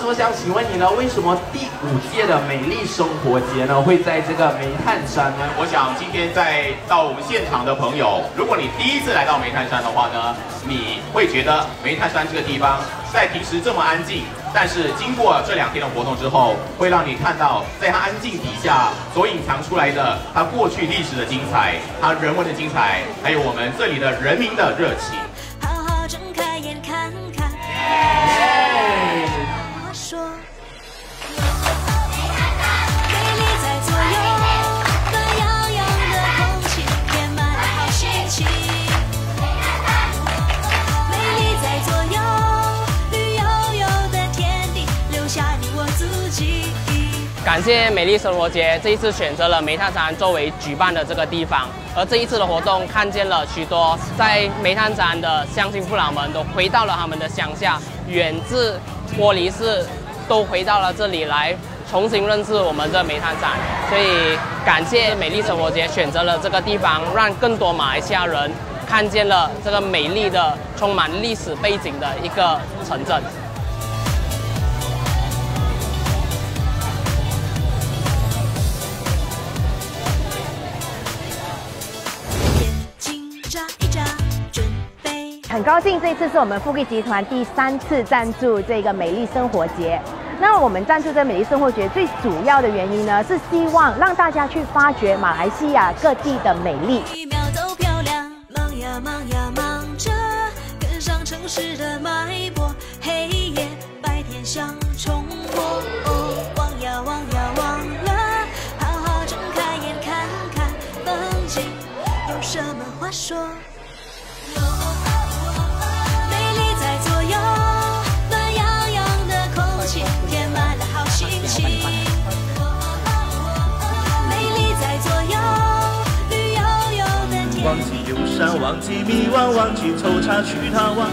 我想请问你呢，为什么第5届的美丽生活节呢会在这个煤炭山呢？ 我想今天到我们现场的朋友，如果你第一次来到煤炭山的话呢，你会觉得煤炭山这个地方在平时这么安静，但是经过这2天的活动之后，会让你看到在它安静底下所隐藏出来的它过去历史的精彩，它人文的精彩，还有我们这里的人民的热情。 好好睁开眼看看。我说。 感谢美丽生活节这一次选择了煤炭山作为举办的这个地方，而这一次的活动看见了许多在煤炭山的乡亲父老们都回到了他们的乡下，远自窝里市都回到了这里来重新认识我们这煤炭山，所以感谢美丽生活节选择了这个地方，让更多马来西亚人看见了这个美丽的充满历史背景的一个城镇。 很高兴这次是我们富贵集团第3次赞助这个美丽生活节。那我们赞助这美丽生活节最主要的原因呢，是希望让大家去发掘马来西亚各地的美丽。 秒都漂亮，忙呀忙呀忙着，跟上城市的脉搏，黑夜白天相冲破。望呀望呀望了，好好睁开眼看看风景，有什么话说？ 忘记忧伤，忘记迷惘，忘记惆怅，去逃亡。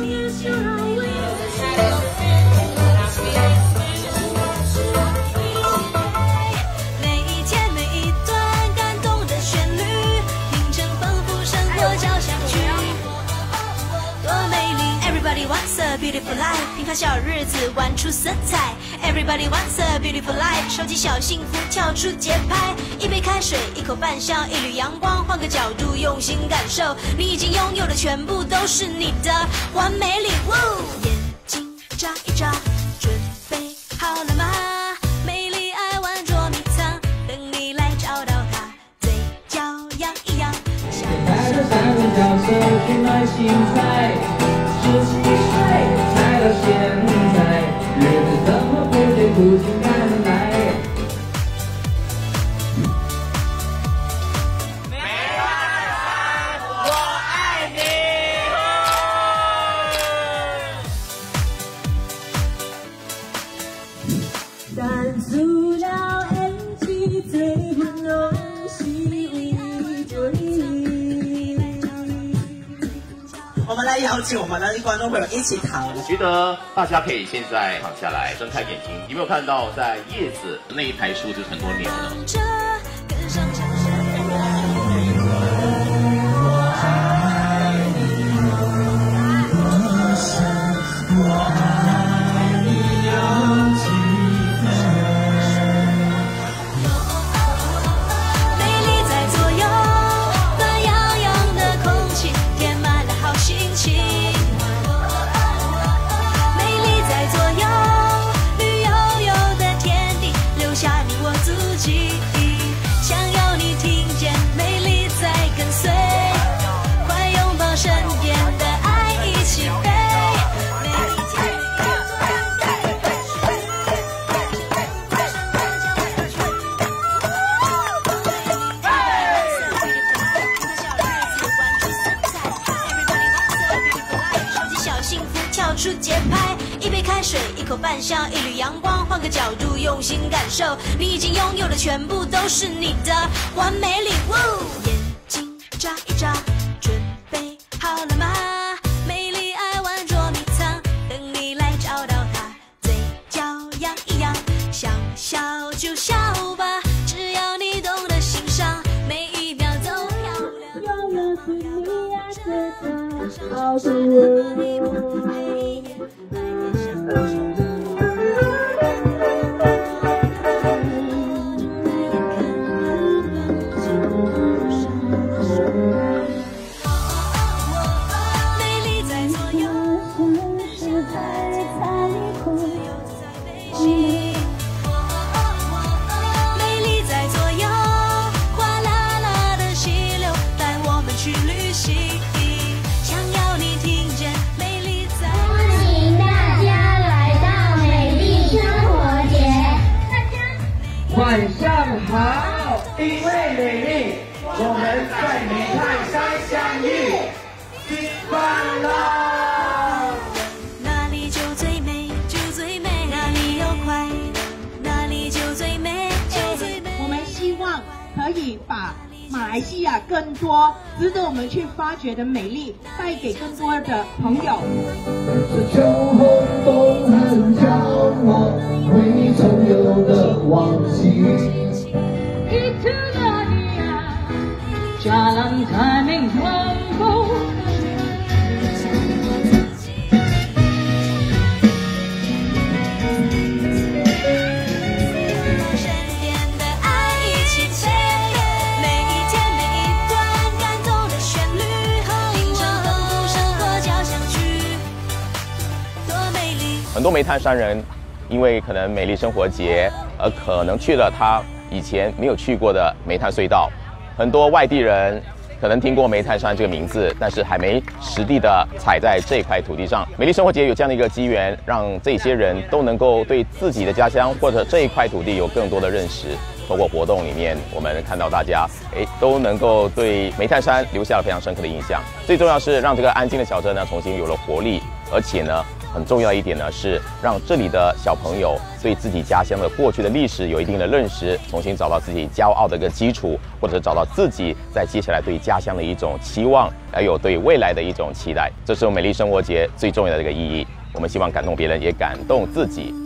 每一天每一段感动的旋律，拼成丰富生活交响曲，多美丽 ！Everybody wants a beautiful life， 平凡小日子玩出色彩。Everybody wants a beautiful life， 收集小幸福，跳出节拍。一杯开水，一口饭香，一缕阳光，换个角度，用心感受。你已经拥有的全部都是你的完美礼物。眼睛眨一眨，准备好了吗？美丽爱玩捉迷藏，等你来找到它。嘴角扬一扬， 带着3根脚手去买新菜，17岁才到现在，日子怎么不对不情感来？ 但塑料 NG 最不容易我们来邀请我们的观众朋友一起躺。 我觉得大家可以现在躺下来，睁开眼睛，有没有看到在叶子那一排树就是很多鸟呢？ 出节拍，一杯开水，一口饭香，一缕阳光，换个角度，用心感受。你已经拥有的全部都是你的完美礼物。眼睛眨一眨，准备好了吗？美丽爱玩捉迷藏，等你来找到它。嘴角扬一扬，想笑就笑吧，只要你懂得欣赏，每一秒都漂亮。永远是你爱着它，好的我。 在美泰山相遇，新欢乐。 哪里就最美，就最美；哪里有快乐，哪里就最美，就最美。 我们希望可以把马来西亚更多值得我们去发掘的美丽带给更多的朋友。 是秋后冬很骄傲，为你曾有的往昔。 Jalan timing mampu。 身边的爱一起飞，每一天每一段感动的旋律，听着丰富生活交响曲，多美丽。 很多煤炭山人因为可能美丽生活节而可能去了他以前没有去过的煤炭隧道。很多外地人可能听过煤炭山这个名字，但是还没实地的踩在这块土地上。美丽生活节有这样的一个机缘，让这些人都能够对自己的家乡或者这一块土地有更多的认识。透过活动里面，我们看到大家都能够对煤炭山留下了非常深刻的印象。最重要是让这个安静的小镇呢重新有了活力，而且呢很重要一点呢是让这里的小朋友对自己家乡的过去的历史有一定的认识，重新找到自己骄傲的一个基础，或者是找到自己在接下来对家乡的一种期望，还有对未来的一种期待。这是我们美丽生活节最重要的一个意义。我们希望感动别人，也感动自己。